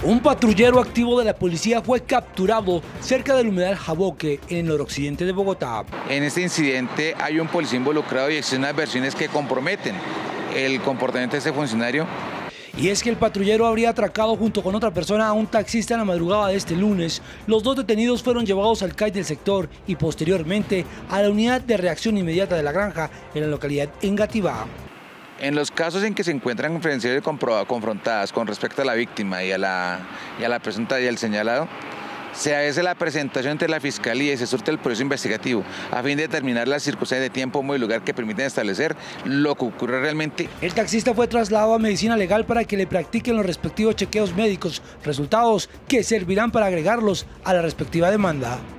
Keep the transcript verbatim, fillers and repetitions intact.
Un patrullero activo de la policía fue capturado cerca del humedal Jaboque, en el noroccidente de Bogotá. En este incidente hay un policía involucrado y existen unas versiones que comprometen el comportamiento de ese funcionario. Y es que el patrullero habría atracado junto con otra persona a un taxista en la madrugada de este lunes. Los dos detenidos fueron llevados al C A I del sector y posteriormente a la unidad de reacción inmediata de La Granja en la localidad Engativá. En los casos en que se encuentran infracciones confrontadas con respecto a la víctima y a la, y a la presunta y al señalado, se hace la presentación ante la Fiscalía y se surte el proceso investigativo a fin de determinar las circunstancias de tiempo, modo y lugar que permiten establecer lo que ocurre realmente. El taxista fue trasladado a medicina legal para que le practiquen los respectivos chequeos médicos, resultados que servirán para agregarlos a la respectiva demanda.